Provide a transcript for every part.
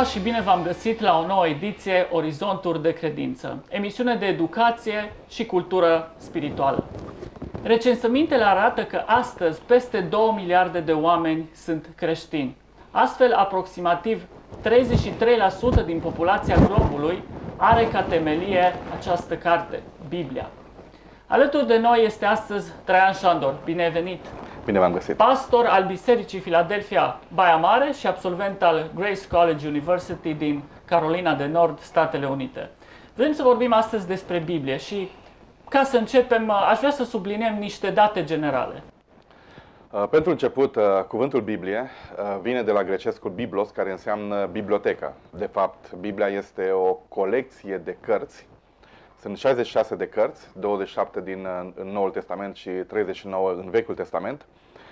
și bine v-am găsit la o nouă ediție Orizonturi de Credință, emisiune de educație și cultură spirituală. Recensămintele arată că astăzi peste 2 miliarde de oameni sunt creștini. Astfel, aproximativ 33% din populația globului are ca temelie această carte, Biblia. Alături de noi este astăzi Traian Șandor. Bine ai venit! Bine v-am găsit! Pastor al Bisericii Philadelphia, Baia Mare și absolvent al Grace College University din Carolina de Nord, Statele Unite. Vrem să vorbim astăzi despre Biblie și, ca să începem, aș vrea să subliniem niște date generale. Pentru început, cuvântul Biblie vine de la grecescul biblos, care înseamnă bibliotecă. De fapt, Biblia este o colecție de cărți. Sunt 66 de cărți, 27 în Noul Testament și 39 în Vechiul Testament.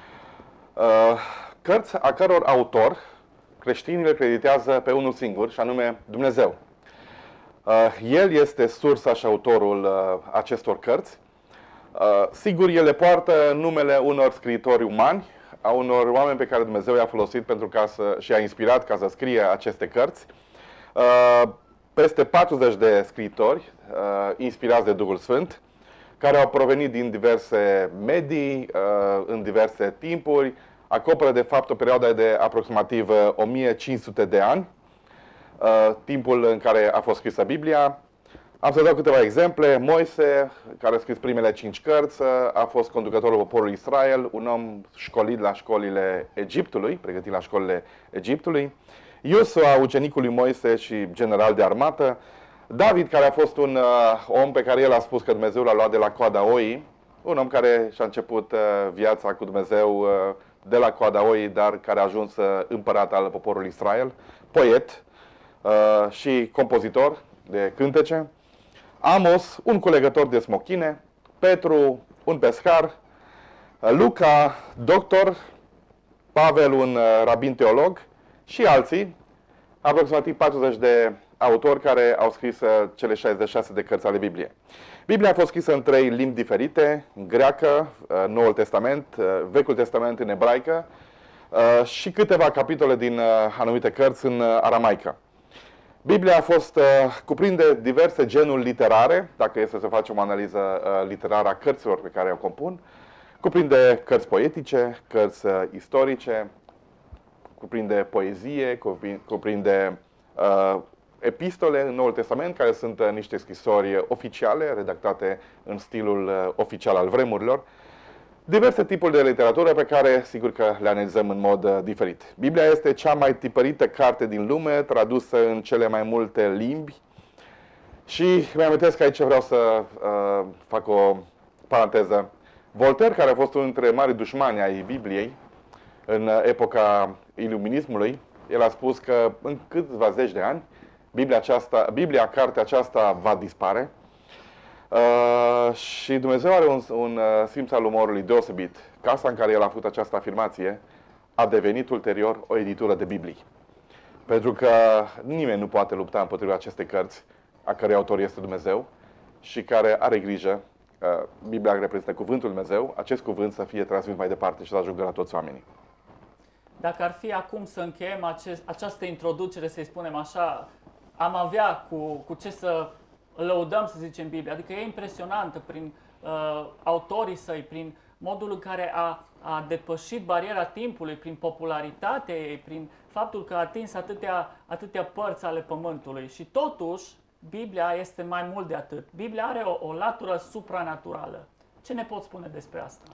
Cărți a căror autor creștinii le creditează pe unul singur, și anume Dumnezeu. El este sursa și autorul acestor cărți. Sigur, ele poartă numele unor scriitori umani, a unor oameni pe care Dumnezeu i-a folosit pentru și a inspirat ca să scrie aceste cărți. Peste 40 de scriitori inspirați de Duhul Sfânt, care au provenit din diverse medii, în diverse timpuri, acoperă de fapt o perioadă de aproximativ 1500 de ani, timpul în care a fost scrisă Biblia. Am să dau câteva exemple. Moise, care a scris primele 5 cărți, a fost conducătorul poporului Israel, un om școlit la școlile Egiptului, pregătit la școlile Egiptului. Iosua, ucenicul lui Moise și general de armată. David, care a fost un om pe care el a spus că Dumnezeu l-a luat de la coada oii, un om care și-a început viața cu Dumnezeu de la coada oii, dar care a ajuns împărat al poporului Israel, poet și compozitor de cântece. Amos, un culegător de smochine. Petru, un pescar. Luca, doctor. Pavel, un rabin teolog. Și alții, aproximativ 40 de autori care au scris cele 66 de cărți ale Bibliei. Biblia a fost scrisă în 3 limbi diferite, în greacă, Noul Testament, Vechiul Testament în ebraică și câteva capitole din anumite cărți în aramaică. Biblia cuprinde diverse genuri literare, dacă este să facem o analiză literară a cărților pe care o compun. Cuprinde cărți poetice, cărți istorice, cuprinde poezie, cuprinde epistole în Noul Testament, care sunt niște scrisori oficiale, redactate în stilul oficial al vremurilor. Diverse tipuri de literatură pe care, sigur că le analizăm în mod diferit. Biblia este cea mai tipărită carte din lume, tradusă în cele mai multe limbi. Și mi-amintesc că aici vreau să fac o paranteză. Voltaire, care a fost unul dintre mari dușmani ai Bibliei în epoca iluminismului, el a spus că în câțiva zeci de ani Biblia, cartea aceasta, va dispare. Și Dumnezeu are un simț al umorului deosebit. Casa în care el a făcut această afirmație a devenit ulterior o editură de Biblii. Pentru că nimeni nu poate lupta împotriva acestei cărți, a cărei autor este Dumnezeu și care are grijă, Biblia reprezintă cuvântul Dumnezeu, acest cuvânt să fie transmis mai departe și să ajungă la toți oamenii. Dacă ar fi acum să încheiem această introducere, să-i spunem așa, am avea cu ce să lăudăm, să zicem, Biblia. Adică e impresionantă prin autorii săi, prin modul în care a depășit bariera timpului, prin popularitatea ei, prin faptul că a atins atâtea părți ale pământului. Și totuși, Biblia este mai mult de atât. Biblia are o latură supranaturală. Ce ne poți spune despre asta?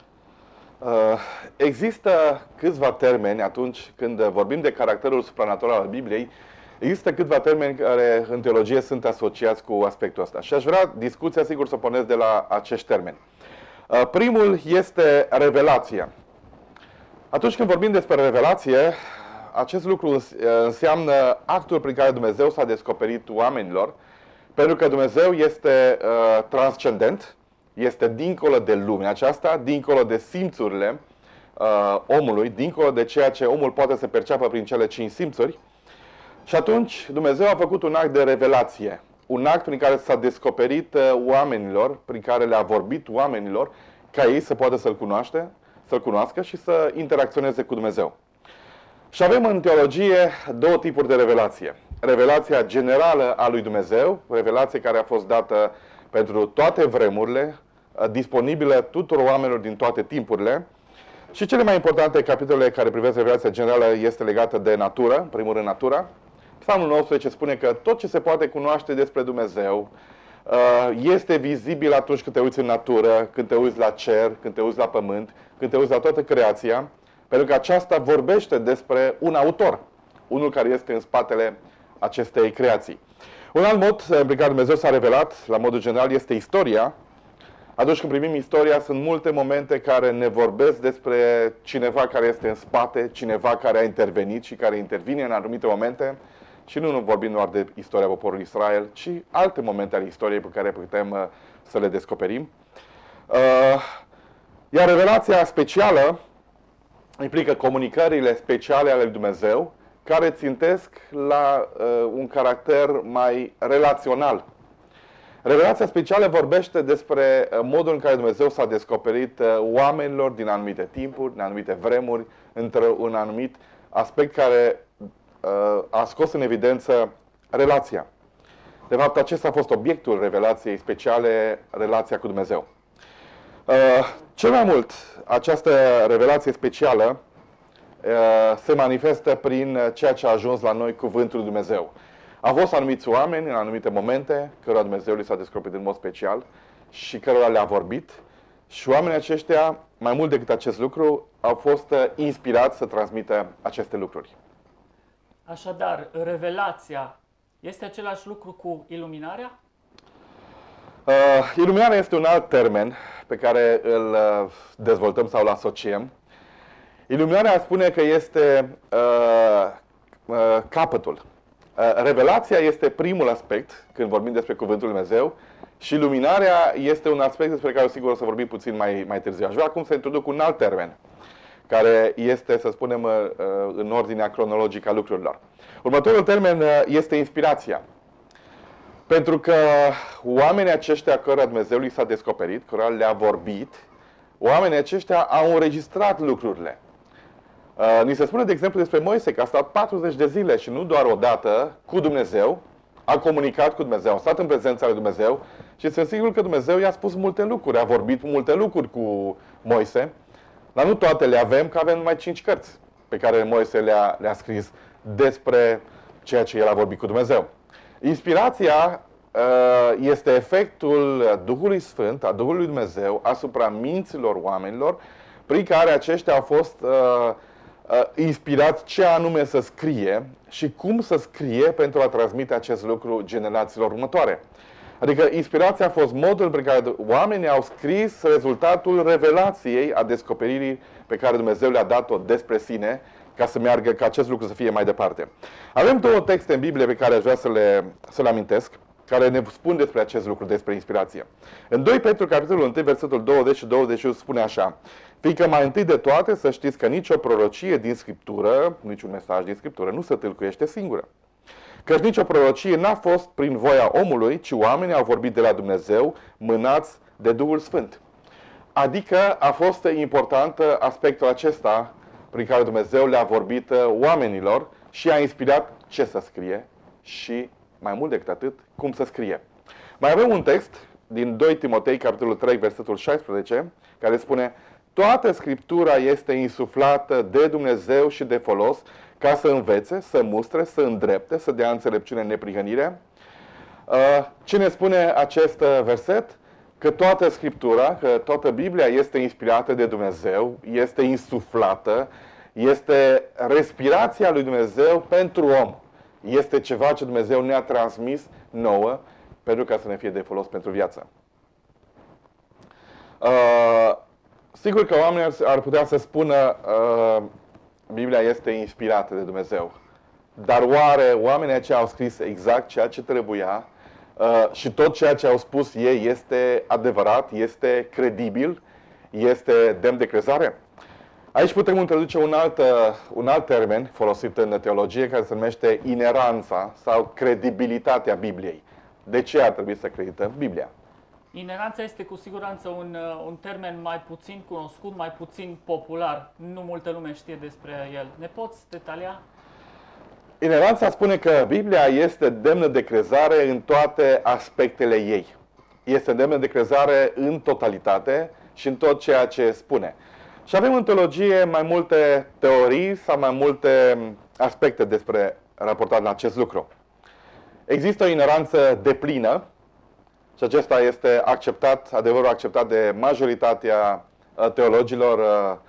Există câțiva termeni atunci când vorbim de caracterul supranatural al Bibliei. Există câțiva termeni care în teologie sunt asociați cu aspectul ăsta. Și aș vrea discuția, sigur, să pornesc de la acești termeni. Primul este revelația. Atunci când vorbim despre revelație, acest lucru înseamnă actul prin care Dumnezeu s-a descoperit oamenilor, pentru că Dumnezeu este transcendent, este dincolo de lumea aceasta, dincolo de simțurile omului, dincolo de ceea ce omul poate să perceapă prin cele 5 simțuri. Și atunci Dumnezeu a făcut un act de revelație, un act prin care s-a descoperit oamenilor, prin care le-a vorbit oamenilor, ca ei să poată să-L cunoască și să interacționeze cu Dumnezeu. Și avem în teologie 2 tipuri de revelație. revelația generală a lui Dumnezeu, revelație care a fost dată pentru toate vremurile, disponibilă tuturor oamenilor din toate timpurile. Și cele mai importante capitole care privesc revelația generală este legată de natură, în primul rând natura. Psalmul 19 spune că tot ce se poate cunoaște despre Dumnezeu este vizibil atunci când te uiți în natură, când te uiți la cer, când te uiți la pământ, când te uiți la toată creația, pentru că aceasta vorbește despre un autor, unul care este în spatele acestei creații. Un alt mod prin care Dumnezeu s-a revelat, la modul general, este istoria. Atunci când privim istoria, sunt multe momente care ne vorbesc despre cineva care este în spate, cineva care a intervenit și care intervine în anumite momente. Și nu vorbim doar de istoria poporului Israel, ci alte momente ale istoriei pe care putem să le descoperim. Iar revelația specială implică comunicările speciale ale lui Dumnezeu, care țintesc la un caracter mai relațional. Revelația specială vorbește despre modul în care Dumnezeu s-a descoperit oamenilor din anumite timpuri, din anumite vremuri, într-un anumit aspect care a scos în evidență relația. De fapt, acesta a fost obiectul revelației speciale, relația cu Dumnezeu. Cel mai mult, această revelație specială se manifestă prin ceea ce a ajuns la noi cuvântul lui Dumnezeu. Au fost anumiți oameni în anumite momente cărora Dumnezeu li s-a descoperit în mod special și cărora le-a vorbit și oamenii aceștia, mai mult decât acest lucru, au fost inspirați să transmită aceste lucruri. Așadar, revelația este același lucru cu iluminarea? Iluminarea este un alt termen pe care îl dezvoltăm sau îl asociem. Iluminarea spune că este capătul. Revelația este primul aspect când vorbim despre Cuvântul Lui Dumnezeu și iluminarea este un aspect despre care sigur o să vorbim puțin mai târziu. Aș vrea acum să introduc un alt termen care este, să spunem, în ordinea cronologică a lucrurilor. Următorul termen este inspirația. Pentru că oamenii aceștia cărora Dumnezeu li s-a descoperit, cărora le-a vorbit, oamenii aceștia au înregistrat lucrurile. Ni se spune, de exemplu, despre Moise că a stat 40 de zile și nu doar o dată cu Dumnezeu, a comunicat cu Dumnezeu, a stat în prezența lui Dumnezeu și sunt sigur că Dumnezeu i-a spus multe lucruri, a vorbit multe lucruri cu Moise, dar nu toate le avem, că avem numai 5 cărți pe care Moise le-a scris despre ceea ce el a vorbit cu Dumnezeu. Inspirația este efectul Duhului Sfânt, a Duhului Dumnezeu, asupra minților oamenilor, prin care aceștia au fost inspirați ce anume să scrie și cum să scrie pentru a transmite acest lucru generațiilor următoare. Adică inspirația a fost modul prin care oamenii au scris rezultatul revelației, a descoperirii pe care Dumnezeu le-a dat-o despre sine, ca să meargă, ca acest lucru să fie mai departe. Avem două texte în Biblie pe care aș vrea să le amintesc, care ne spun despre acest lucru, despre inspirație. În 2 Petru, capitolul 1, versetul 20 și 21 spune așa: fiindcă mai întâi de toate să știți că nicio prorocie din Scriptură, niciun mesaj din Scriptură nu se tâlcuiește singură. Căci nicio prorocie n-a fost prin voia omului, ci oamenii au vorbit de la Dumnezeu, mânați de Duhul Sfânt. Adică a fost important aspectul acesta prin care Dumnezeu le-a vorbit oamenilor și a inspirat ce să scrie și, mai mult decât atât, cum să scrie. Mai avem un text din 2 Timotei, capitolul 3, versetul 16, care spune: toată Scriptura este insuflată de Dumnezeu și de folos ca să învețe, să mustre, să îndrepte, să dea înțelepciune în neprihănire. Ce ne spune acest verset? Că toată Scriptura, că toată Biblia este inspirată de Dumnezeu, este insuflată, este respirația lui Dumnezeu pentru om. Este ceva ce Dumnezeu ne-a transmis nouă pentru ca să ne fie de folos pentru viață. Sigur că oamenii ar putea să spună Biblia este inspirată de Dumnezeu. Dar oare oamenii aceia au scris exact ceea ce trebuia și tot ceea ce au spus ei este adevărat, este credibil, este demn de crezare? Aici putem introduce un alt termen folosit în teologie care se numește ineranța sau credibilitatea Bibliei. De ce ar trebui să credităm Biblia? Ineranța este cu siguranță un termen mai puțin cunoscut, mai puțin popular. Nu multă lume știe despre el. Ne poți detalia? Ineranța spune că Biblia este demnă de crezare în toate aspectele ei. Este demnă de crezare în totalitate și în tot ceea ce spune. Și avem în teologie mai multe teorii sau mai multe aspecte despre raportat la acest lucru. Există o ineranță deplină și acesta este acceptat, adevărul acceptat de majoritatea teologilor,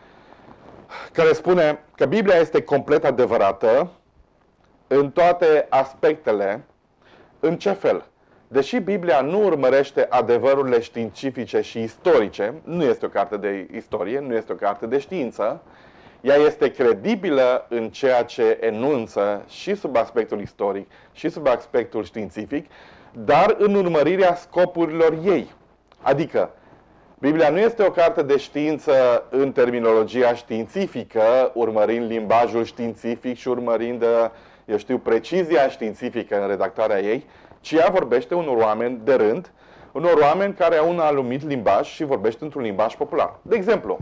care spune că Biblia este complet adevărată în toate aspectele. În ce fel? Deși Biblia nu urmărește adevărurile științifice și istorice, nu este o carte de istorie, nu este o carte de știință, ea este credibilă în ceea ce enunță și sub aspectul istoric și sub aspectul științific, dar în urmărirea scopurilor ei. Adică, Biblia nu este o carte de știință în terminologia științifică, urmărind limbajul științific și urmărind, eu știu, precizia științifică în redactarea ei, ci ea vorbește unor oameni de rând, unor oameni care au un anumit limbaj și vorbește într-un limbaj popular. De exemplu,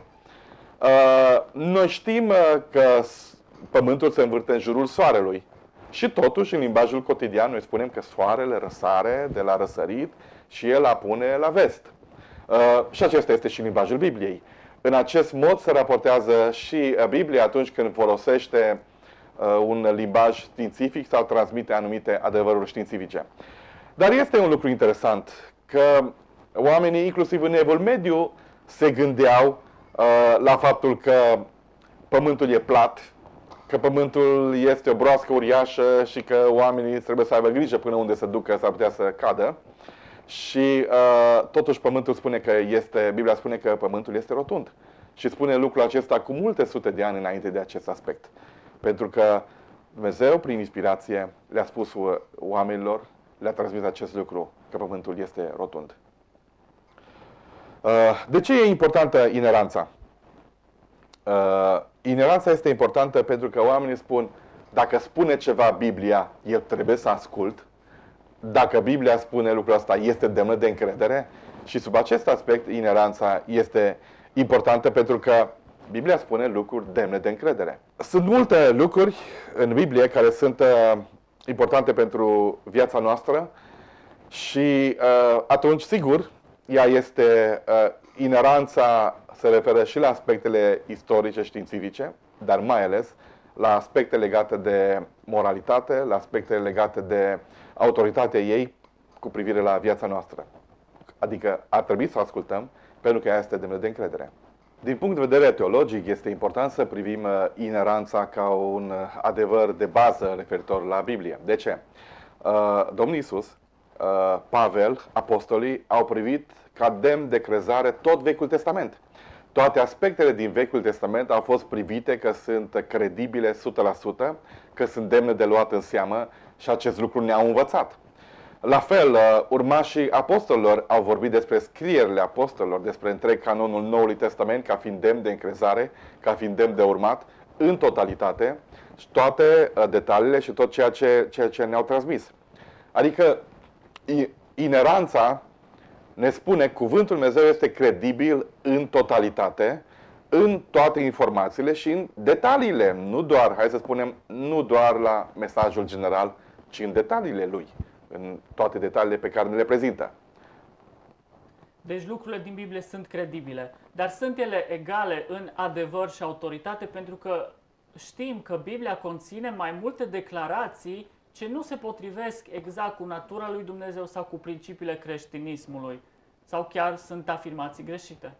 noi știm că Pământul se învârte în jurul Soarelui și totuși în limbajul cotidian noi spunem că Soarele răsare de la răsărit și el apune la vest. Și acesta este și limbajul Bibliei. În acest mod se raportează și Biblia atunci când folosește un limbaj științific sau transmite anumite adevăruri științifice. Dar este un lucru interesant că oamenii, inclusiv în Evul Mediu, se gândeau la faptul că Pământul e plat, că Pământul este o broască uriașă și că oamenii trebuie să aibă grijă până unde se ducă, s-ar putea să cadă. Și totuși Pământul spune că Biblia spune că Pământul este rotund. Și spune lucrul acesta cu multe sute de ani înainte de acest aspect. Pentru că Dumnezeu, prin inspirație, le-a spus oamenilor, le-a transmis acest lucru, că Pământul este rotund. De ce e importantă ineranța? Ineranța este importantă pentru că oamenii spun, dacă spune ceva Biblia, eu trebuie să ascult. Dacă Biblia spune lucrul ăsta, este demnă de încredere. Și sub acest aspect, ineranța este importantă pentru că Biblia spune lucruri demne de încredere. Sunt multe lucruri în Biblie care sunt importante pentru viața noastră și atunci, sigur, ea este, ineranța se referă și la aspectele istorice, științifice, dar mai ales la aspecte legate de moralitate, la aspecte legate de autoritatea ei cu privire la viața noastră. Adică ar trebui să ascultăm pentru că ea este demnă de încredere. Din punct de vedere teologic, este important să privim ineranța ca un adevăr de bază referitor la Biblie. De ce? Domnul Iisus, Pavel, apostolii au privit ca demn de crezare tot Vechiul Testament. Toate aspectele din Vechiul Testament au fost privite că sunt credibile 100%, că sunt demne de luat în seamă și acest lucru ne-au învățat. La fel, urmașii apostolilor au vorbit despre scrierile apostolilor, despre întreg canonul Noului Testament ca fiind demn de încrezare, ca fiind demn de urmat, în totalitate, și toate detaliile și tot ceea ce ne-au transmis. Adică, ineranța ne spune cuvântul Dumnezeu este credibil în totalitate, în toate informațiile și în detaliile, nu doar, hai să spunem, nu doar la mesajul general, ci în detaliile lui, în toate detaliile pe care ne le prezintă. Deci lucrurile din Biblie sunt credibile, dar sunt ele egale în adevăr și autoritate, pentru că știm că Biblia conține mai multe declarații ce nu se potrivesc exact cu natura lui Dumnezeu sau cu principiile creștinismului, sau chiar sunt afirmații greșite.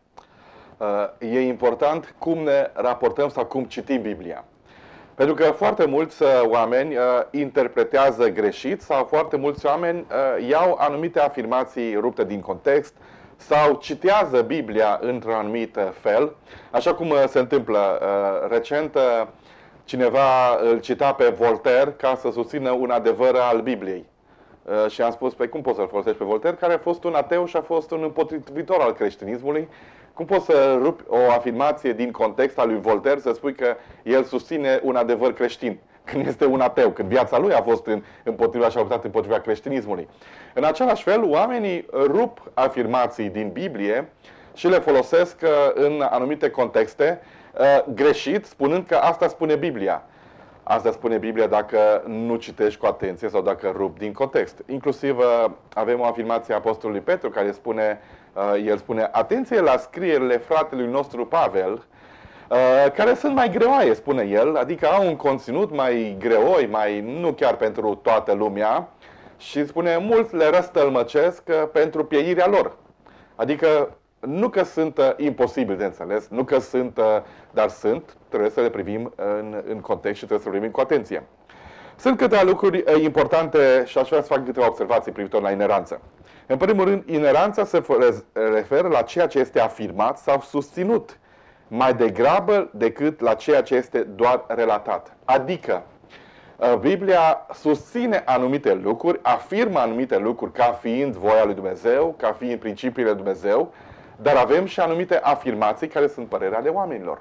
E important cum ne raportăm sau cum citim Biblia. Pentru că foarte mulți oameni interpretează greșit sau foarte mulți oameni iau anumite afirmații rupte din context sau citează Biblia într-un anumit fel, așa cum se întâmplă recent. Cineva îl cita pe Voltaire ca să susțină un adevăr al Bibliei. Și am spus, păi cum poți să-l folosești pe Voltaire, care a fost un ateu și a fost un împotrivitor al creștinismului? Cum poți să rupi o afirmație din context al lui Voltaire, să spui că el susține un adevăr creștin, când este un ateu, când viața lui a fost împotriva și a luptat împotriva creștinismului? În același fel, oamenii rup afirmații din Biblie și le folosesc în anumite contexte greșit, spunând că asta spune Biblia. Asta spune Biblia dacă nu citești cu atenție sau dacă rupi din context. Inclusiv avem o afirmație a Apostolului Petru care spune, el spune, atenție la scrierile fratelui nostru Pavel, care sunt mai greoaie, spune el, adică au un conținut mai greoi, nu chiar pentru toată lumea, și spune, mulți le răstălmăcesc pentru pieirea lor. Adică nu că sunt imposibil de înțeles, nu că sunt, dar sunt, trebuie să le privim în context și trebuie să le privim cu atenție. Sunt câteva lucruri importante și aș vrea să fac câteva observații privitor la ineranță. În primul rând, ineranța se referă la ceea ce este afirmat sau susținut, mai degrabă decât la ceea ce este doar relatat. Adică, Biblia susține anumite lucruri, afirmă anumite lucruri ca fiind voia lui Dumnezeu, ca fiind principiile lui Dumnezeu, dar avem și anumite afirmații care sunt părerea ale oamenilor.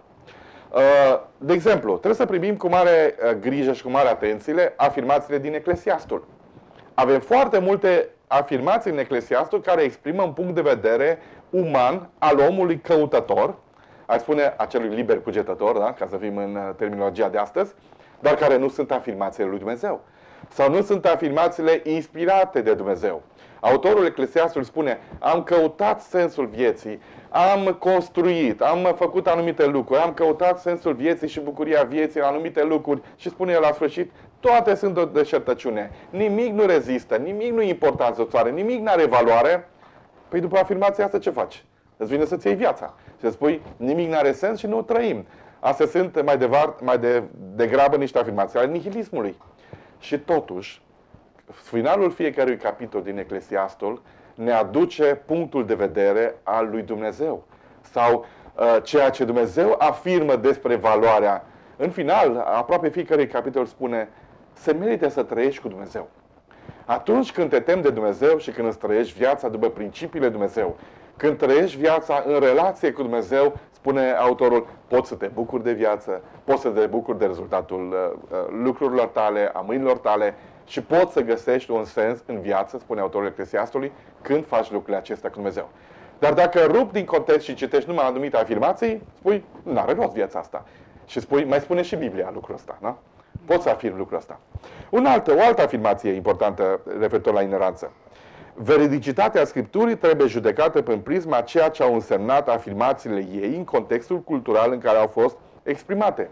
De exemplu, trebuie să privim cu mare grijă și cu mare atenție afirmațiile din Eclesiastul. Avem foarte multe afirmații în Eclesiastul care exprimă un punct de vedere uman al omului căutător, aș spune acelui liber cugetător, da? Ca să fim în terminologia de astăzi, dar care nu sunt afirmațiile lui Dumnezeu. Sau nu sunt afirmațiile inspirate de Dumnezeu. Autorul Eclesiastului spune, am căutat sensul vieții, am construit, am făcut anumite lucruri, am căutat sensul vieții și bucuria vieții în anumite lucruri și spune el la sfârșit, toate sunt o deșertăciune, nimic nu rezistă, nimic nu e importanță, nimic nu are valoare. Păi după afirmația asta ce faci? Îți vine să-ți iei viața și să spui, nimic nu are sens și nu trăim. Astea sunt mai degrabă niște afirmații ale nihilismului. Și totuși, finalul fiecărui capitol din Eclesiastul ne aduce punctul de vedere al lui Dumnezeu. Sau ceea ce Dumnezeu afirmă despre valoarea. În final, aproape fiecare capitol spune, se merită să trăiești cu Dumnezeu. Atunci când te temi de Dumnezeu și când îți trăiești viața după principiile Dumnezeu, când trăiești viața în relație cu Dumnezeu, spune autorul, poți să te bucuri de viață, poți să te bucuri de rezultatul lucrurilor tale, a mâinilor tale și poți să găsești un sens în viață, spune autorul Eclesiastului, când faci lucrurile acestea cu Dumnezeu. Dar dacă rupi din context și citești numai anumite afirmații, spui, n-are rost viața asta. Și spui, mai spune și Biblia lucrul ăsta, da? Poți să afirmi lucrul ăsta. O altă afirmație importantă referitor la ineranță. Veridicitatea Scripturii trebuie judecată prin prisma ceea ce au însemnat afirmațiile ei în contextul cultural în care au fost exprimate.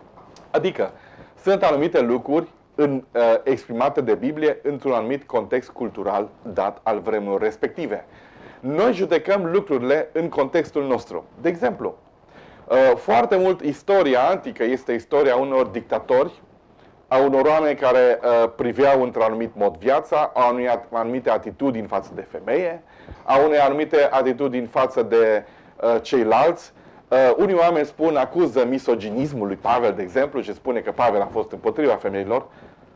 Adică, sunt anumite lucruri exprimate de Biblie într-un anumit context cultural dat al vremurilor respective. Noi judecăm lucrurile în contextul nostru. De exemplu, foarte mult istoria antică este istoria unor dictatori, a unor oameni care priveau într-un anumit mod viața, au anumite atitudini față de femeie, au unei anumite atitudini față de ceilalți. Unii oameni acuză misoginismul lui Pavel, de exemplu, și spune că Pavel a fost împotriva femeilor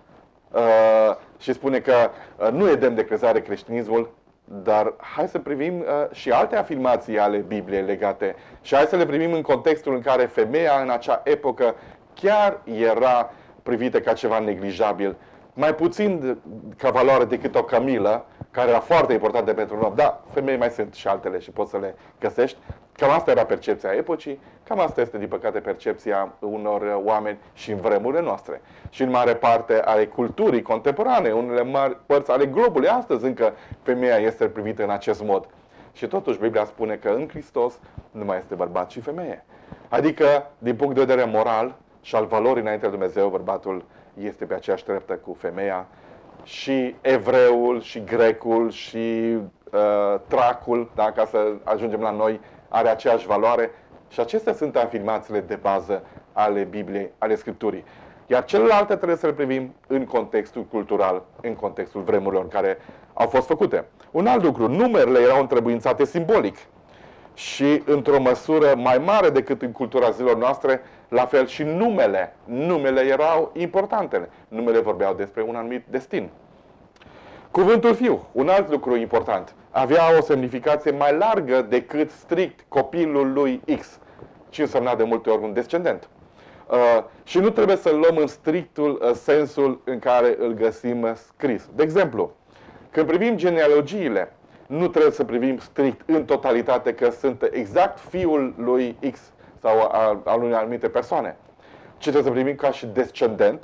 și spune că nu e demn de crezare creștinismul, dar hai să privim și alte afirmații ale Bibliei legate și hai să le privim în contextul în care femeia în acea epocă chiar era privită ca ceva neglijabil, mai puțin ca valoare decât o cămilă, care era foarte importantă pentru un om. Da, femei mai sunt și altele și poți să le găsești. Cam asta era percepția epocii, cam asta este, din păcate, percepția unor oameni și în vremurile noastre. Și în mare parte ale culturii contemporane, unele mari părți ale globului, astăzi încă femeia este privită în acest mod. Și totuși Biblia spune că în Hristos nu mai este bărbat și femeie. Adică, din punct de vedere moral și al valorii înainte de Dumnezeu, bărbatul este pe aceeași treptă cu femeia, și evreul, și grecul, și tracul, da, ca să ajungem la noi, are aceeași valoare. Și acestea sunt afirmațiile de bază ale Bibliei, ale Scripturii. Iar celelalte trebuie să le privim în contextul cultural, în contextul vremurilor în care au fost făcute. Un alt lucru, numerele erau întrebuințate simbolic. Și într-o măsură mai mare decât în cultura zilor noastre, la fel și numele. Numele erau importante. Numele vorbeau despre un anumit destin. Cuvântul fiu, un alt lucru important, avea o semnificație mai largă decât strict copilul lui X, ci însemna de multe ori un descendent. Și nu trebuie să-l luăm în strictul sensul în care îl găsim scris. De exemplu, când privim genealogiile, nu trebuie să privim strict în totalitate că sunt exact fiul lui X sau al unei anumite persoane, ci trebuie să privim ca și descendent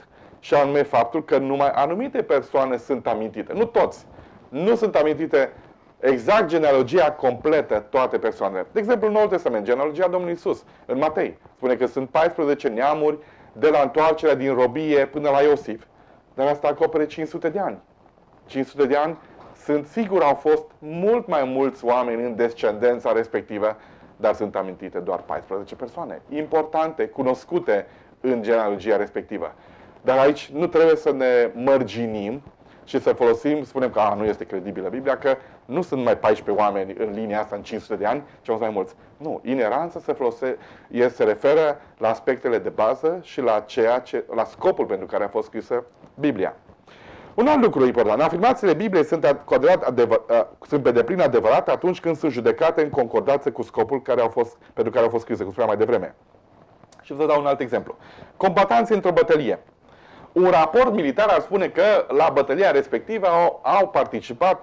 și anume faptul că numai anumite persoane sunt amintite. Nu toți. Nu sunt amintite exact genealogia completă, toate persoanele. De exemplu, în Noul Testament, genealogia Domnului Iisus, în Matei, spune că sunt 14 neamuri de la întoarcerea din robie până la Iosif. Dar asta acopere 500 de ani. 500 de ani sunt sigur au fost mult mai mulți oameni în descendența respectivă, dar sunt amintite doar 14 persoane. Importante, cunoscute în genealogia respectivă. Dar aici nu trebuie să ne mărginim și să folosim, spunem că nu este credibilă Biblia, că nu sunt numai 14 oameni în linia asta în 500 de ani, ci au mai mulți. Nu, ineranța se referă la aspectele de bază și la scopul pentru care a fost scrisă Biblia. Un alt lucru important, afirmațiile Bibliei sunt pe deplin adevărate atunci când sunt judecate în concordanță cu scopul pentru care au fost scrise, cum spuneam mai devreme. Și vă dau un alt exemplu. Combatanții într-o bătălie. Un raport militar ar spune că la bătălia respectivă au participat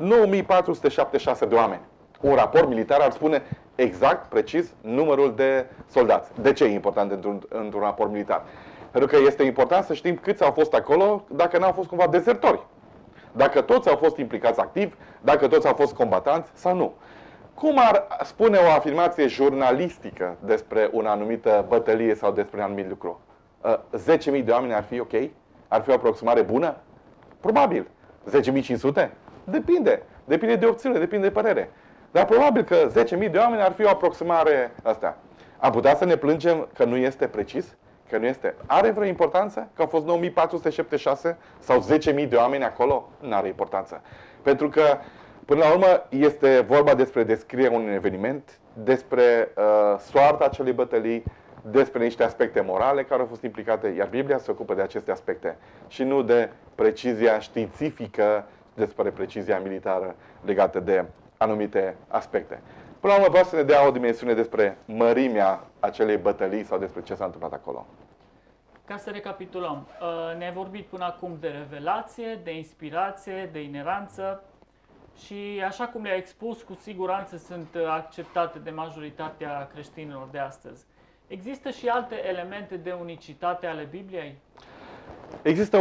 9476 de oameni. Un raport militar ar spune exact, precis, numărul de soldați. De ce e important într-un raport militar? Pentru că este important să știm câți au fost acolo, dacă n-au fost cumva dezertori. Dacă toți au fost implicați activ, dacă toți au fost combatanți sau nu. Cum ar spune o afirmație jurnalistică despre o anumită bătălie sau despre un anumit lucru? 10.000 de oameni ar fi ok? Ar fi o aproximare bună? Probabil. 10.500? Depinde. Depinde de opțiune, depinde de părere. Dar probabil că 10.000 de oameni ar fi o aproximare asta. Am putea să ne plângem că nu este precis? Că nu este. Are vreo importanță că au fost 9476 sau 10.000 de oameni acolo? Nu are importanță. Pentru că, până la urmă, este vorba despre descrierea unui eveniment, despre soarta acelei bătălii, despre niște aspecte morale care au fost implicate, iar Biblia se ocupă de aceste aspecte și nu de precizia științifică, despre precizia militară legată de anumite aspecte. Până la urmă, vreau să ne dea o dimensiune despre mărimea acelei bătălii sau despre ce s-a întâmplat acolo. Ca să recapitulăm, ne-ai vorbit până acum de revelație, de inspirație, de ineranță și așa cum le-ai expus, cu siguranță sunt acceptate de majoritatea creștinilor de astăzi. Există și alte elemente de unicitate ale Bibliei? Există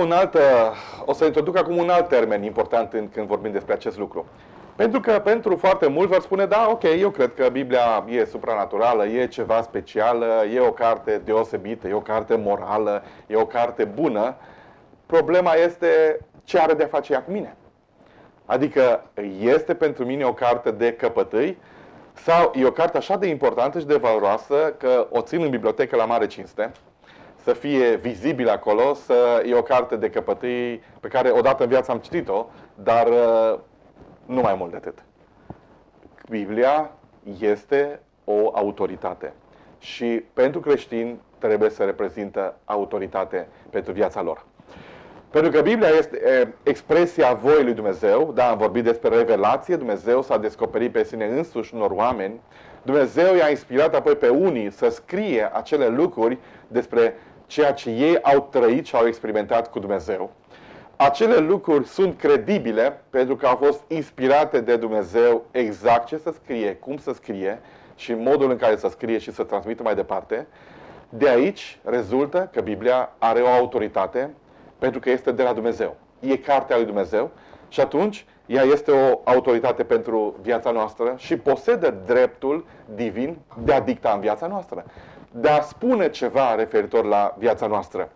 o să introduc acum un alt termen important când vorbim despre acest lucru. Pentru că pentru foarte mulți vor spune, da, ok, eu cred că Biblia e supranaturală, e ceva special, e o carte deosebită, e o carte morală, e o carte bună. Problema este ce are de a face ea cu mine. Adică este pentru mine o carte de căpătâi sau e o carte așa de importantă și de valoroasă că o țin în bibliotecă la mare cinste, să fie vizibil acolo, să e o carte de căpătâi pe care odată în viață am citit-o, dar nu mai mult de atât. Biblia este o autoritate și pentru creștini trebuie să reprezintă autoritate pentru viața lor. Pentru că Biblia este expresia voii lui Dumnezeu, da, am vorbit despre revelație, Dumnezeu s-a descoperit pe sine însuși unor oameni, Dumnezeu i-a inspirat apoi pe unii să scrie acele lucruri despre ceea ce ei au trăit și au experimentat cu Dumnezeu. Acele lucruri sunt credibile pentru că au fost inspirate de Dumnezeu exact ce să scrie, cum să scrie și modul în care să scrie și să transmită mai departe. De aici rezultă că Biblia are o autoritate pentru că este de la Dumnezeu. E cartea lui Dumnezeu și atunci ea este o autoritate pentru viața noastră și posedă dreptul divin de a dicta în viața noastră, de a spune ceva referitor la viața noastră.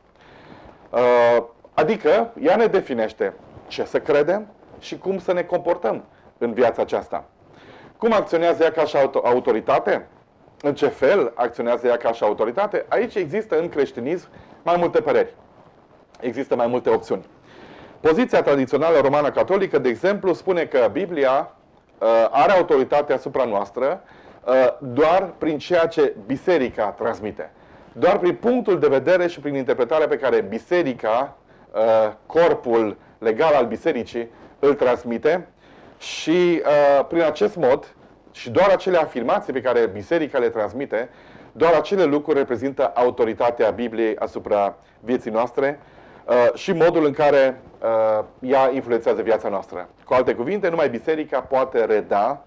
Adică ea ne definește ce să credem și cum să ne comportăm în viața aceasta. Cum acționează ea ca și autoritate? În ce fel acționează ea ca și autoritate? Aici există în creștinism mai multe păreri. Există mai multe opțiuni. Poziția tradițională romană-catolică, de exemplu, spune că Biblia are autoritate asupra noastră doar prin ceea ce biserica transmite. Doar prin punctul de vedere și prin interpretarea pe care biserica, corpul legal al bisericii, îl transmite și prin acest mod și doar acele afirmații pe care biserica le transmite, doar acele lucruri reprezintă autoritatea Bibliei asupra vieții noastre și modul în care ea influențează viața noastră. Cu alte cuvinte, numai biserica poate reda,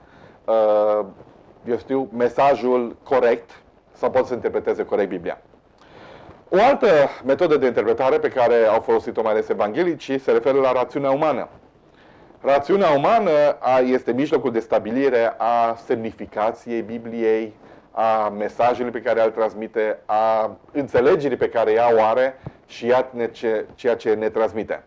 mesajul corect sau poate să interpreteze corect Biblia. O altă metodă de interpretare pe care au folosit-o mai ales evanghelicii se referă la rațiunea umană. Rațiunea umană este mijlocul de stabilire a semnificației Bibliei, a mesajului pe care îl transmite, a înțelegerii pe care ea o are și ceea ce ne transmite.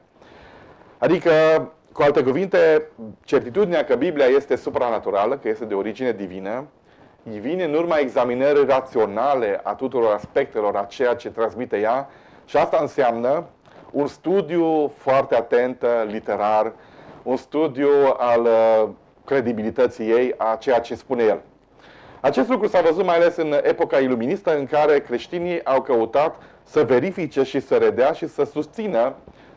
Adică, cu alte cuvinte, certitudinea că Biblia este supranaturală, că este de origine divină, vine în urma examinării raționale a tuturor aspectelor a ceea ce transmite ea și asta înseamnă un studiu foarte atent, literar, un studiu al credibilității ei a ceea ce spune el. Acest lucru s-a văzut mai ales în epoca iluministă în care creștinii au căutat să verifice și să redea și să susțină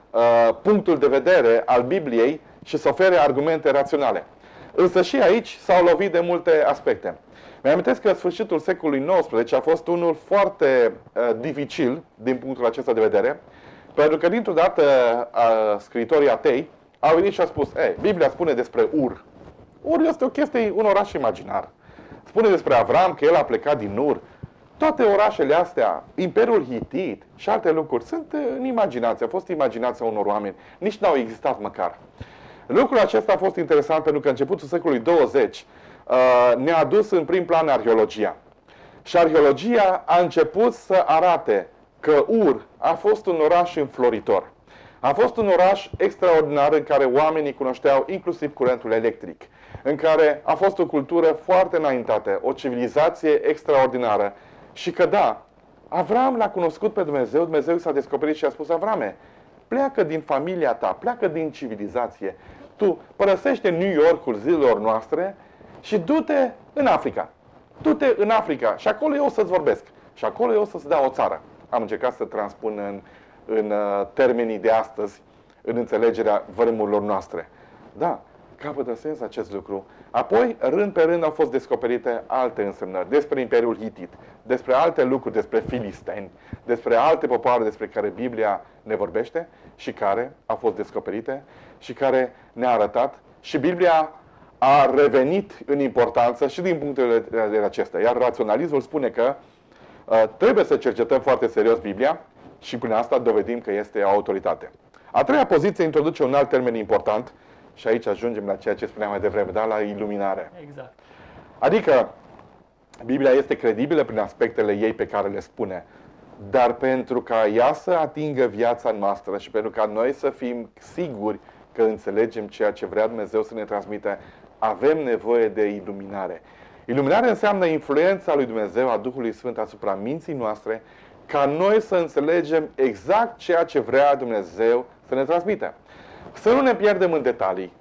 punctul de vedere al Bibliei și să ofere argumente raționale. Însă și aici s-au lovit de multe aspecte. Mi-amintesc că sfârșitul secolului XIX a fost unul foarte dificil din punctul acesta de vedere, pentru că dintr-o dată scriitorii atei au venit și au spus: Biblia spune despre Ur. Ur este o chestie, un oraș imaginar. Spune despre Avram că el a plecat din Ur. Toate orașele astea, Imperiul Hitit și alte lucruri, sunt în imaginație, a fost imaginația unor oameni. Nici n-au existat măcar. Lucrul acesta a fost interesant pentru că începutul secolului 20 ne-a adus în prim plan arheologia. Și arheologia a început să arate că Ur a fost un oraș înfloritor. A fost un oraș extraordinar în care oamenii cunoșteau inclusiv curentul electric, în care a fost o cultură foarte înaintată, o civilizație extraordinară. Și că da, Avram l-a cunoscut pe Dumnezeu, Dumnezeu s-a descoperit și a spus: Avrame, pleacă din familia ta, pleacă din civilizație, tu părăsește New Yorkul zilelor noastre și du-te în Africa. Du-te în Africa și acolo eu o să-ți vorbesc. Și acolo eu o să-ți dau o țară. Am încercat să transpun în termenii de astăzi, în înțelegerea vrămurilor noastre. Da, capătă sens acest lucru. Apoi, rând pe rând, au fost descoperite alte însemnări despre Imperiul Hitit, despre alte lucruri, despre filisteni, despre alte popoare despre care Biblia ne vorbește și care au fost descoperite și care ne-a arătat. Și Biblia a revenit în importanță și din punctele de vedere acestea. Iar raționalismul spune că trebuie să cercetăm foarte serios Biblia și prin asta dovedim că este o autoritate. A treia poziție introduce un alt termen important și aici ajungem la ceea ce spuneam mai devreme, da? La iluminare. Exact. Adică Biblia este credibilă prin aspectele ei pe care le spune, dar pentru ca ea să atingă viața noastră și pentru ca noi să fim siguri că înțelegem ceea ce vrea Dumnezeu să ne transmite, avem nevoie de iluminare. Iluminare înseamnă influența lui Dumnezeu, a Duhului Sfânt asupra minții noastre, ca noi să înțelegem exact ceea ce vrea Dumnezeu să ne transmită. Să nu ne pierdem în detalii.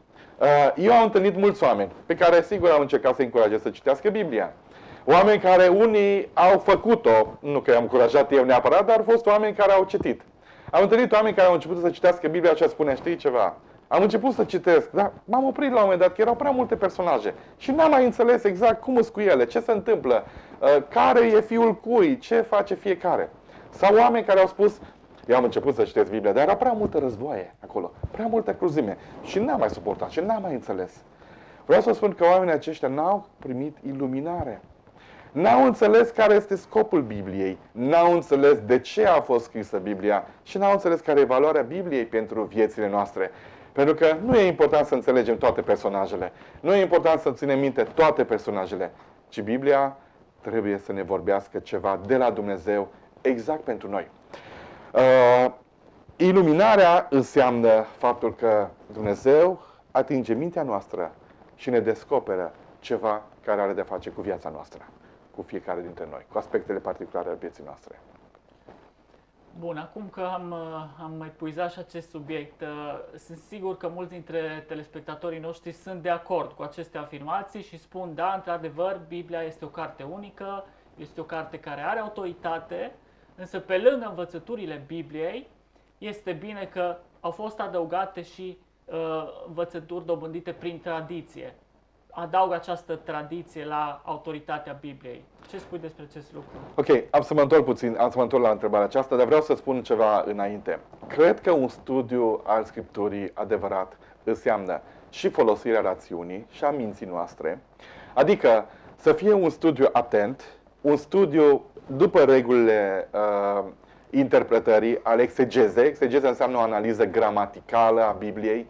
Eu am întâlnit mulți oameni pe care sigur am încercat să-i încurajez să citească Biblia. Oameni care unii au făcut-o, nu că i-am încurajat eu neapărat, dar au fost oameni care au citit. Am întâlnit oameni care au început să citească Biblia și spune: știi ceva? Am început să citesc, dar m-am oprit la un moment dat, că erau prea multe personaje și n-am mai înțeles exact cum sunt cu ele, ce se întâmplă, care e fiul cui, ce face fiecare. Sau oameni care au spus: eu am început să citesc Biblia, dar era prea multă războaie acolo, prea multă cruzime și n-am mai suportat și n-am mai înțeles. Vreau să spun că oamenii aceștia n-au primit iluminare. N-au înțeles care este scopul Bibliei, n-au înțeles de ce a fost scrisă Biblia și n-au înțeles care e valoarea Bibliei pentru viețile noastre. Pentru că nu e important să înțelegem toate personajele, nu e important să ținem minte toate personajele, ci Biblia trebuie să ne vorbească ceva de la Dumnezeu exact pentru noi. Iluminarea înseamnă faptul că Dumnezeu atinge mintea noastră și ne descoperă ceva care are de face cu viața noastră, cu fiecare dintre noi, cu aspectele particulare ale vieții noastre. Bun, acum că am mai puizat și acest subiect, sunt sigur că mulți dintre telespectatorii noștri sunt de acord cu aceste afirmații și spun: da, într-adevăr, Biblia este o carte unică, este o carte care are autoritate, însă pe lângă învățăturile Bibliei, este bine că au fost adăugate și învățături dobândite prin tradiție. Adaugă această tradiție la autoritatea Bibliei. Ce spui despre acest lucru? Ok, am să mă întorc la întrebarea aceasta, dar vreau să spun ceva înainte. Cred că un studiu al Scripturii adevărat înseamnă și folosirea rațiunii și a minții noastre, adică să fie un studiu atent, un studiu după regulile interpretării, al exegezei. Exegeza înseamnă o analiză gramaticală a Bibliei.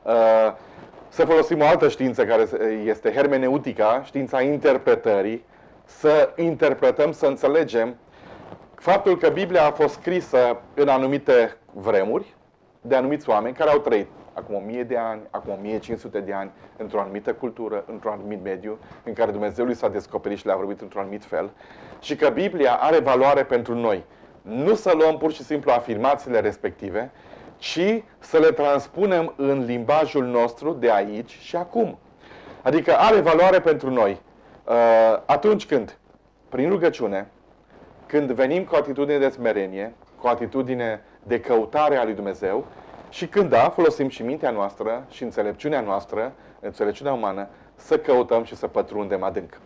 Să folosim o altă știință care este hermeneutica, știința interpretării, să interpretăm, să înțelegem faptul că Biblia a fost scrisă în anumite vremuri, de anumiți oameni care au trăit acum 1000 de ani, acum 1500 de ani, într-o anumită cultură, într-un anumit mediu, în care Dumnezeu lui s-a descoperit și le-a vorbit într-un anumit fel, și că Biblia are valoare pentru noi. Nu să luăm pur și simplu afirmațiile respective, ci să le transpunem în limbajul nostru de aici și acum. Adică are valoare pentru noi atunci când, prin rugăciune, când venim cu o atitudine de smerenie, cu o atitudine de căutare a lui Dumnezeu, și când, da, folosim și mintea noastră și înțelepciunea noastră, înțelepciunea umană, să căutăm și să pătrundem adânc.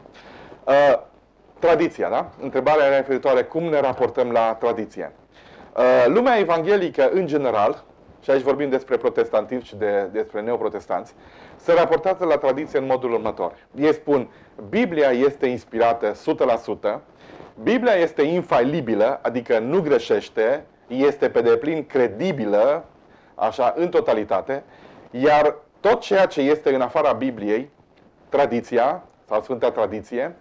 Tradiția, da? Întrebarea era referitoare cum ne raportăm la tradiție. Lumea evanghelică, în general, și aici vorbim despre protestantism și despre neoprotestanți, se raportează la tradiție în modul următor. Ei spun, Biblia este inspirată 100%, Biblia este infailibilă, adică nu greșește, este pe deplin credibilă, așa, în totalitate, iar tot ceea ce este în afara Bibliei, tradiția, sau Sfânta Tradiție,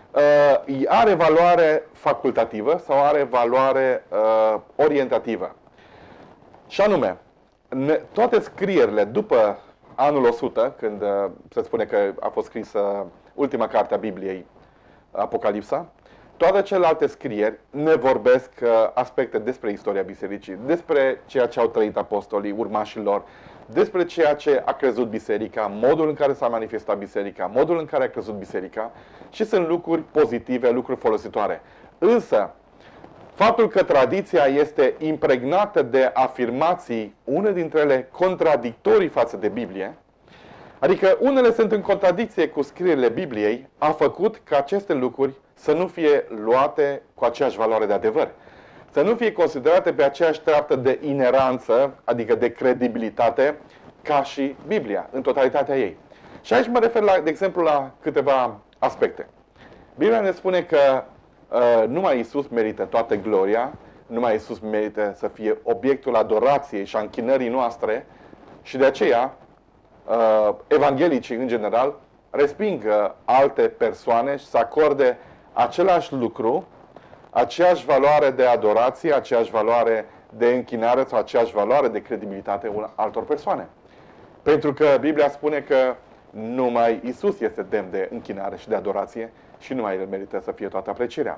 are valoare facultativă sau are valoare orientativă. Și anume, toate scrierile după anul 100, când se spune că a fost scrisă ultima carte a Bibliei, Apocalipsa, toate celelalte scrieri ne vorbesc aspecte despre istoria bisericii, despre ceea ce au trăit apostolii, urmașii lor, despre ceea ce a crezut biserica, modul în care s-a manifestat biserica, modul în care a crezut biserica, și sunt lucruri pozitive, lucruri folositoare. Însă, faptul că tradiția este impregnată de afirmații, une dintre ele contradictorii față de Biblie, adică unele sunt în contradicție cu scrierile Bibliei, a făcut ca aceste lucruri să nu fie luate cu aceeași valoare de adevăr. Să nu fie considerate pe aceeași treaptă de ineranță, adică de credibilitate, ca și Biblia, în totalitatea ei. Și aici mă refer, de exemplu, la câteva aspecte. Biblia ne spune că numai Iisus merită toată gloria, numai Iisus merită să fie obiectul adorației și a închinării noastre, și de aceea evanghelicii, în general, resping alte persoane și să acorde același lucru, aceeași valoare de adorație, aceeași valoare de închinare sau aceeași valoare de credibilitate altor persoane. Pentru că Biblia spune că numai Iisus este demn de închinare și de adorație și numai El merită să fie toată aprecierea.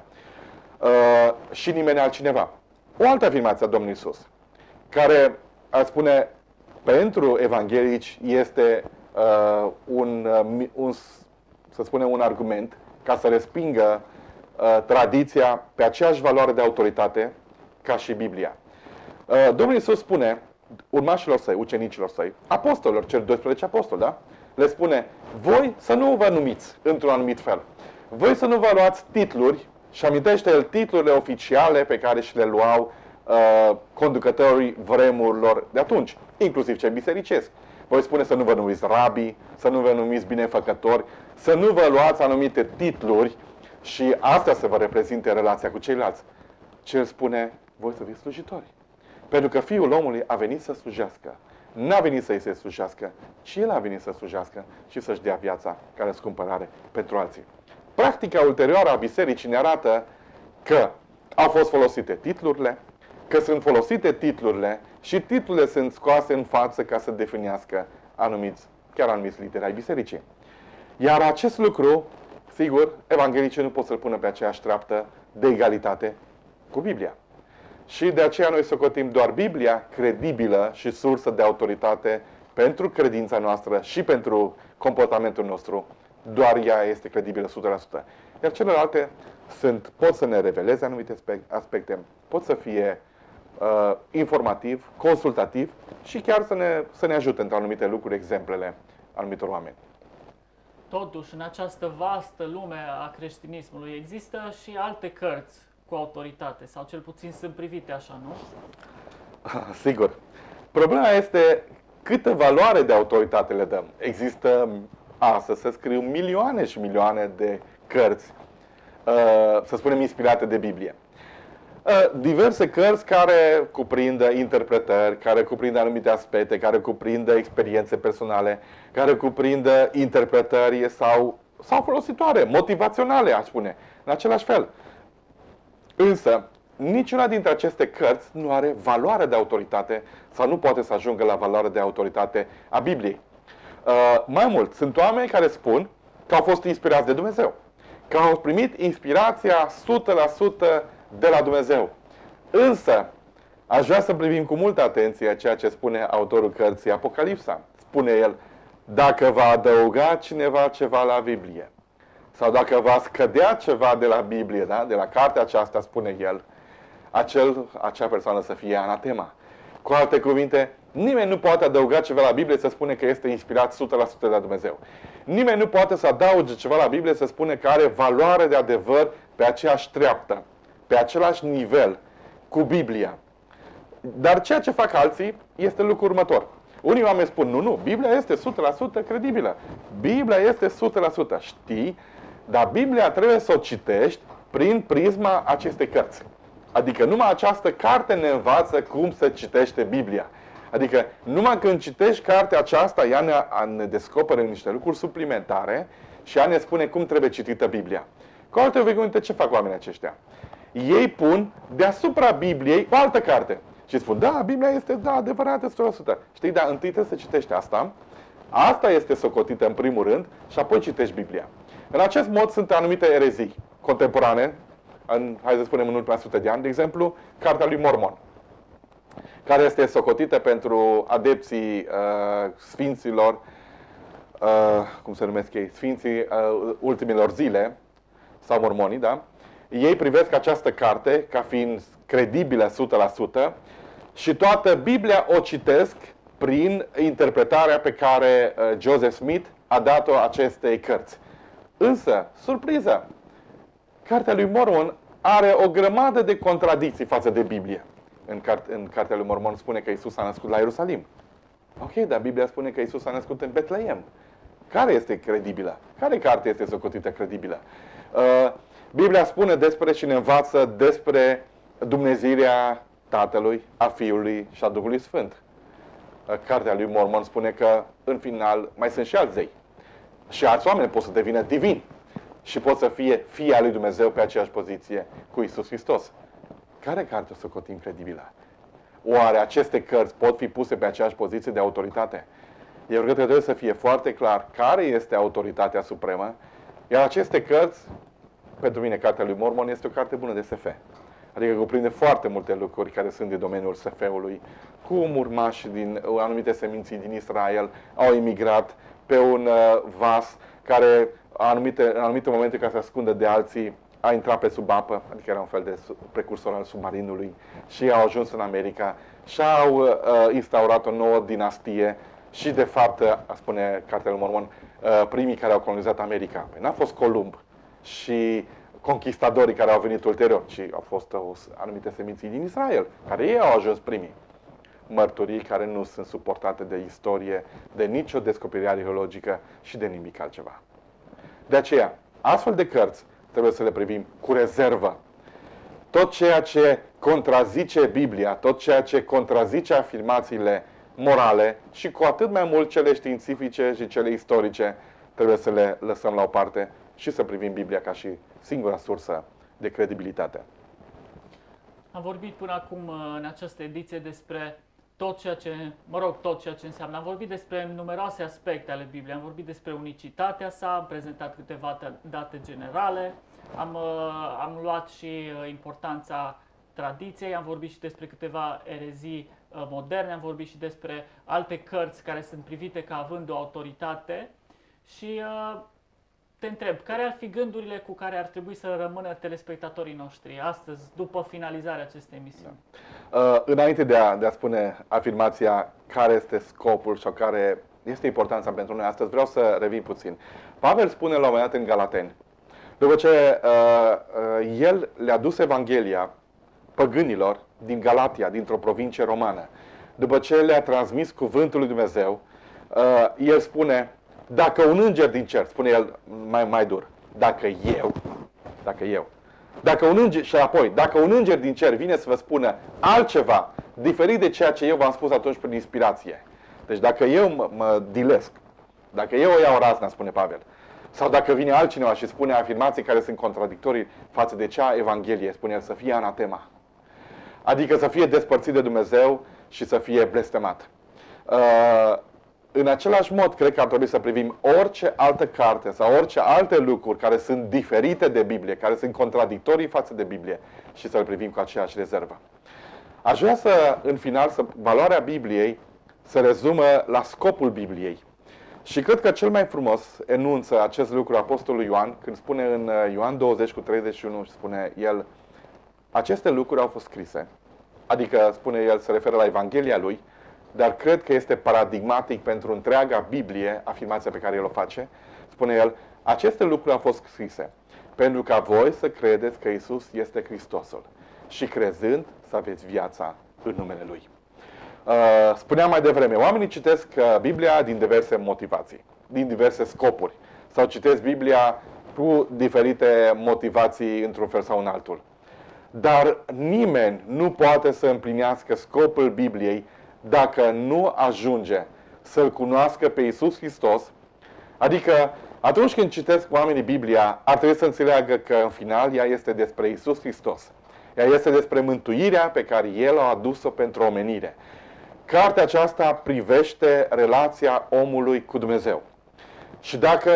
Și nimeni altcineva. O altă afirmație a Domnului Iisus, care ar spune pentru evanghelici este să spunem, un argument ca să respingă tradiția pe aceeași valoare de autoritate ca și Biblia. Domnul Iisus spune urmașilor săi, ucenicilor săi, apostolilor, cel 12 apostoli, da? Le spune, voi să nu vă numiți într-un anumit fel. Voi să nu vă luați titluri, și amintește el titlurile oficiale pe care și le luau conducătorii vremurilor de atunci, inclusiv cei bisericesc. Voi spune să nu vă numiți rabi, să nu vă numiți binefăcători, să nu vă luați anumite titluri și astea să vă reprezinte relația cu ceilalți. Ce el spune, voi să fiți slujitori. Pentru că Fiul omului a venit să slujească. N-a venit să-i se slujească, ci El a venit să slujească și să-și dea viața ca răscumpărare pentru alții. Practica ulterioară a bisericii ne arată că au fost folosite titlurile, că sunt folosite titlurile și titlurile sunt scoase în față ca să definească chiar anumiți lideri ai bisericii. Iar acest lucru, sigur, evanghelicii nu pot să-l pună pe aceeași treaptă de egalitate cu Biblia. Și de aceea noi socotim doar Biblia credibilă și sursă de autoritate pentru credința noastră și pentru comportamentul nostru. Doar ea este credibilă 100%. Iar celelalte pot să ne reveleze anumite aspecte, pot să fie informativ, consultativ și chiar să ne ajute într anumite lucruri, exemplele anumitor oameni. Totuși, în această vastă lume a creștinismului există și alte cărți cu autoritate, sau cel puțin sunt privite așa, nu? Sigur. Problema este câtă valoare de autoritate le dăm. Există, astăzi se scriu milioane și milioane de cărți, să spunem, inspirate de Biblie. Diverse cărți care cuprind interpretări, care cuprind anumite aspecte, care cuprind experiențe personale, care cuprind interpretări sau folositoare, motivaționale, aș spune, în același fel. Însă, niciuna dintre aceste cărți nu are valoare de autoritate sau nu poate să ajungă la valoare de autoritate a Bibliei. Mai mult, sunt oameni care spun că au fost inspirați de Dumnezeu, că au primit inspirația 100% de la Dumnezeu. Însă, aș vrea să privim cu multă atenție ceea ce spune autorul cărții Apocalipsa. Spune el, dacă va adăuga cineva ceva la Biblie, sau dacă va scădea ceva de la Biblie, da? De la cartea aceasta, spune el, acea persoană să fie anatema. Cu alte cuvinte, nimeni nu poate adăuga ceva la Biblie să spune că este inspirat 100% de la Dumnezeu. Nimeni nu poate să adauge ceva la Biblie să spune că are valoare de adevăr pe aceeași treaptă, pe același nivel cu Biblia. Dar ceea ce fac alții este lucrul următor. Unii oameni spun, nu, Biblia este 100% credibilă. Biblia este 100%. Știi? Dar Biblia trebuie să o citești prin prisma acestei cărți. Adică numai această carte ne învață cum să citește Biblia. Adică numai când citești cartea aceasta, ea ne descoperă niște lucruri suplimentare și ea ne spune cum trebuie citită Biblia. Cu alte cuvinte, ce fac oamenii aceștia? Ei pun deasupra Bibliei o altă carte. Și spun, da, Biblia este adevărată 100%. Știi, dar întâi trebuie să citești asta. Asta este socotită în primul rând și apoi citești Biblia. În acest mod sunt anumite erezii contemporane, hai să spunem în ultima 100 de ani, de exemplu, Cartea lui Mormon, care este socotită pentru adepții sfinților, cum se numesc ei, sfinții ultimilor zile, sau mormonii, da? Ei privesc această carte ca fiind credibilă 100% și toată Biblia o citesc prin interpretarea pe care Joseph Smith a dat-o acestei cărți. Însă, surpriză, Cartea lui Mormon are o grămadă de contradicții față de Biblie. În Cartea lui Mormon spune că Iisus s-a născut la Ierusalim. Ok, dar Biblia spune că Iisus s-a născut în Betleem. Care este credibilă? Care carte este socotită credibilă? Biblia spune despre și ne învață despre Dumnezeirea Tatălui, a Fiului și a Duhului Sfânt. Cartea lui Mormon spune că în final mai sunt și alți zei. Și alți oameni pot să devină divini și pot să fie fii al lui Dumnezeu pe aceeași poziție cu Iisus Hristos. Care carte o socotim credibilă? Oare aceste cărți pot fi puse pe aceeași poziție de autoritate? Eu cred că trebuie să fie foarte clar care este autoritatea supremă, iar aceste cărți, pentru mine, Cartea lui Mormon este o carte bună de SF. Adică cuprinde foarte multe lucruri care sunt din domeniul SF-ului, cum urmași din anumite seminții din Israel au emigrat pe un vas care în anumite momente, ca să se ascundă de alții, a intrat pe sub apă, adică era un fel de precursor al submarinului, și au ajuns în America și au instaurat o nouă dinastie și, de fapt, spune Cartea lui Mormon, primii care au colonizat America. N-a fost Columb și conquistadorii care au venit ulterior, ci au fost anumite seminții din Israel, care ei au ajuns primii. Mărturii care nu sunt suportate de istorie, de nicio descoperire arheologică și de nimic altceva. De aceea, astfel de cărți trebuie să le privim cu rezervă. Tot ceea ce contrazice Biblia, tot ceea ce contrazice afirmațiile morale și cu atât mai mult cele științifice și cele istorice, trebuie să le lăsăm la o parte și să privim Biblia ca și singura sursă de credibilitate. Am vorbit până acum în această ediție despre tot ceea ce înseamnă. Am vorbit despre numeroase aspecte ale Bibliei, am vorbit despre unicitatea sa, am prezentat câteva date generale, am luat și importanța tradiției, am vorbit și despre câteva erezii moderne, am vorbit și despre alte cărți care sunt privite ca având o autoritate și te întreb, care ar fi gândurile cu care ar trebui să rămână telespectatorii noștri astăzi, după finalizarea acestei emisiuni? Înainte de a spune afirmația care este scopul sau care este importanța pentru noi astăzi, vreau să revin puțin. Pavel spune la un moment dat în Galateni, după ce el le-a dus Evanghelia păgânilor din Galatia, dintr-o provincie romană, după ce le-a transmis cuvântul lui Dumnezeu, el spune, dacă un înger din cer, spune el mai dur, dacă eu Dacă un înger, și apoi, dacă un înger din cer vine să vă spună altceva diferit de ceea ce eu v-am spus atunci prin inspirație, deci dacă eu mă dilesc, dacă eu o iau razna, spune Pavel, sau dacă vine altcineva și spune afirmații care sunt contradictorii față de cea Evanghelie, spune el, să fie anatema. Adică să fie despărțit de Dumnezeu și să fie blestemat. În același mod, cred că ar trebui să privim orice altă carte sau orice alte lucruri care sunt diferite de Biblie, care sunt contradictorii față de Biblie și să le privim cu aceeași rezervă. Aș vrea să, în final, valoarea Bibliei se rezumă la scopul Bibliei. Și cred că cel mai frumos enunță acest lucru Apostolul Ioan, când spune în Ioan 20:31, spune el, aceste lucruri au fost scrise. Adică, spune el, se referă la Evanghelia lui, dar cred că este paradigmatic pentru întreaga Biblie, afirmația pe care el o face. Spune el, aceste lucruri au fost scrise pentru ca voi să credeți că Iisus este Hristosul și crezând să aveți viața în numele Lui. Spuneam mai devreme, oamenii citesc Biblia din diverse motivații, din diverse scopuri, sau citesc Biblia cu diferite motivații într-un fel sau în altul. Dar nimeni nu poate să împlinească scopul Bibliei dacă nu ajunge să-L cunoască pe Iisus Hristos. Adică atunci când citesc oamenii Biblia, ar trebui să înțeleagă că în final ea este despre Iisus Hristos. Ea este despre mântuirea pe care El a adus-o pentru omenire. Cartea aceasta privește relația omului cu Dumnezeu. Și dacă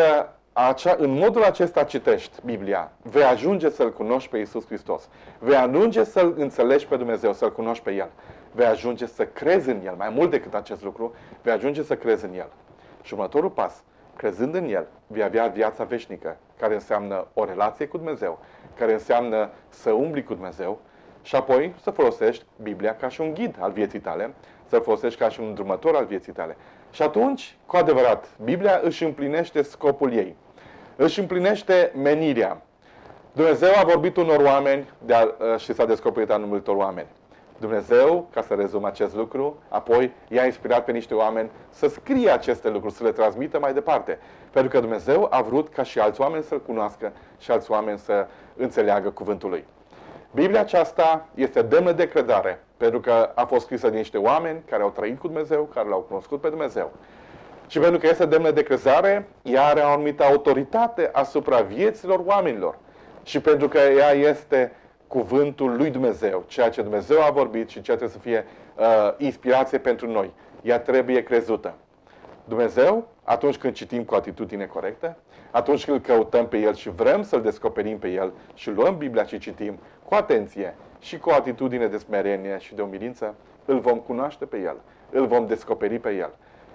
în modul acesta citești Biblia, vei ajunge să-L cunoști pe Iisus Hristos. Vei ajunge să-L înțelegi pe Dumnezeu, să-L cunoști pe El. Vei ajunge să crezi în El. Mai mult decât acest lucru, vei ajunge să crezi în El. Și următorul pas, crezând în El, vei avea viața veșnică, care înseamnă o relație cu Dumnezeu, care înseamnă să umbli cu Dumnezeu și apoi să folosești Biblia ca și un ghid al vieții tale, să-L folosești ca și un îndrumător al vieții tale. Și atunci, cu adevărat, Biblia își împlinește scopul ei. Își împlinește menirea. Dumnezeu a vorbit unor oameni și s-a descoperit anumitor oameni. Dumnezeu, ca să rezum acest lucru, apoi i-a inspirat pe niște oameni să scrie aceste lucruri, să le transmită mai departe. Pentru că Dumnezeu a vrut ca și alți oameni să-L cunoască și alți oameni să înțeleagă cuvântul Lui. Biblia aceasta este demnă de credare, pentru că a fost scrisă de niște oameni care au trăit cu Dumnezeu, care L-au cunoscut pe Dumnezeu. Și pentru că este demnă de crezare, ea are o anumită autoritate asupra vieților oamenilor. Și pentru că ea este cuvântul lui Dumnezeu, ceea ce Dumnezeu a vorbit și ceea ce trebuie să fie inspirație pentru noi. Ea trebuie crezută. Dumnezeu, atunci când citim cu atitudine corectă, atunci când îl căutăm pe El și vrem să-L descoperim pe El și luăm Biblia și citim cu atenție și cu o atitudine de smerenie și de umilință, îl vom cunoaște pe El, îl vom descoperi pe El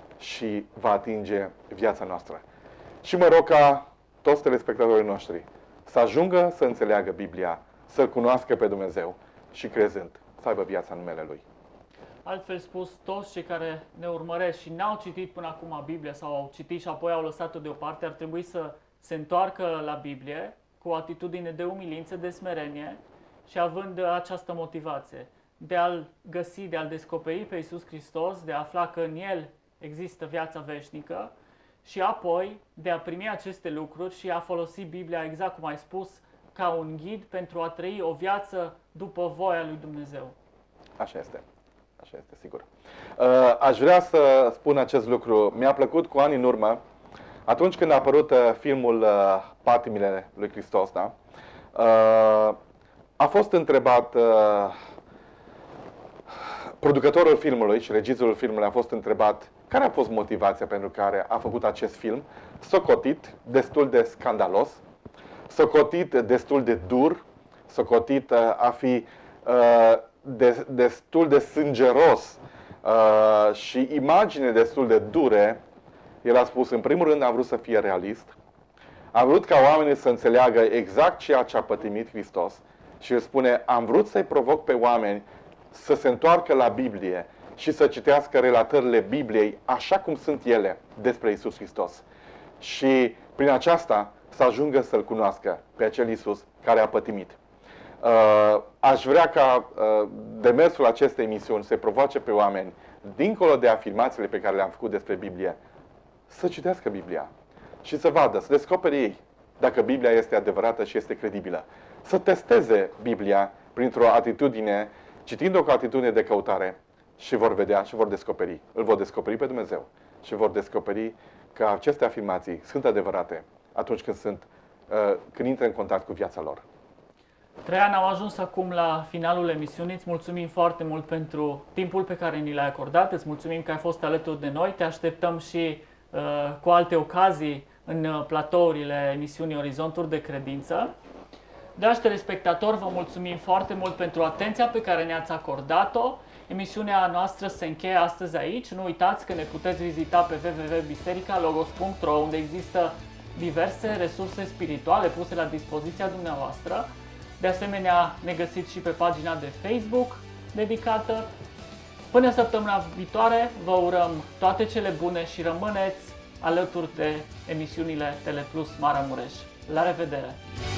și va atinge viața noastră. Și mă rog ca toți telespectatorii noștri să ajungă să înțeleagă Biblia, să-L cunoască pe Dumnezeu și crezând să aibă viața în numele Lui. Altfel spus, toți cei care ne urmăresc și n-au citit până acum Biblia sau au citit și apoi au lăsat-o deoparte, ar trebui să se întoarcă la Biblie cu o atitudine de umilință, de smerenie și având această motivație de a-L găsi, de a-L descoperi pe Iisus Hristos, de a afla că în El există viața veșnică și apoi de a primi aceste lucruri și a folosi Biblia, exact cum ai spus, ca un ghid pentru a trăi o viață după voia lui Dumnezeu. Așa este. Așa este, sigur. Aș vrea să spun acest lucru. Mi-a plăcut cu ani în urmă, atunci când a apărut filmul Patimile lui Hristos, da? A fost întrebat producătorul filmului și regizorul filmului a fost întrebat care a fost motivația pentru care a făcut acest film, socotit destul de scandalos, socotit destul de dur, socotit a fi destul de sângeros și imagine destul de dure. El a spus, în primul rând, am vrut să fie realist. Am vrut ca oamenii să înțeleagă exact ceea ce a pătimit Hristos. Și el spune, am vrut să-i provoc pe oameni să se întoarcă la Biblie și să citească relatările Bibliei așa cum sunt ele despre Iisus Hristos. Și prin aceasta să ajungă să-L cunoască pe acel Iisus care a pătimit. Aș vrea ca demersul acestei emisiuni să provoace pe oameni, dincolo de afirmațiile pe care le-am făcut despre Biblie, să citească Biblia și să vadă, să descopere ei dacă Biblia este adevărată și este credibilă. Să testeze Biblia printr-o atitudine, citind-o cu atitudine de căutare și vor vedea și vor descoperi. Îl vor descoperi pe Dumnezeu și vor descoperi că aceste afirmații sunt adevărate atunci când intră în contact cu viața lor. Traian, am ajuns acum la finalul emisiunii. Îți mulțumim foarte mult pentru timpul pe care ni l-ai acordat. Îți mulțumim că ai fost alături de noi. Te așteptăm și cu alte ocazii în platourile emisiunii Orizonturi de Credință. Dragi telespectatori, vă mulțumim foarte mult pentru atenția pe care ne-ați acordat-o. Emisiunea noastră se încheie astăzi aici. Nu uitați că ne puteți vizita pe www.bisericalogos.ro, unde există diverse resurse spirituale puse la dispoziția dumneavoastră. De asemenea, ne găsiți și pe pagina de Facebook dedicată. Până săptămâna viitoare, vă urăm toate cele bune și rămâneți alături de emisiunile Teleplus Maramureș. La revedere!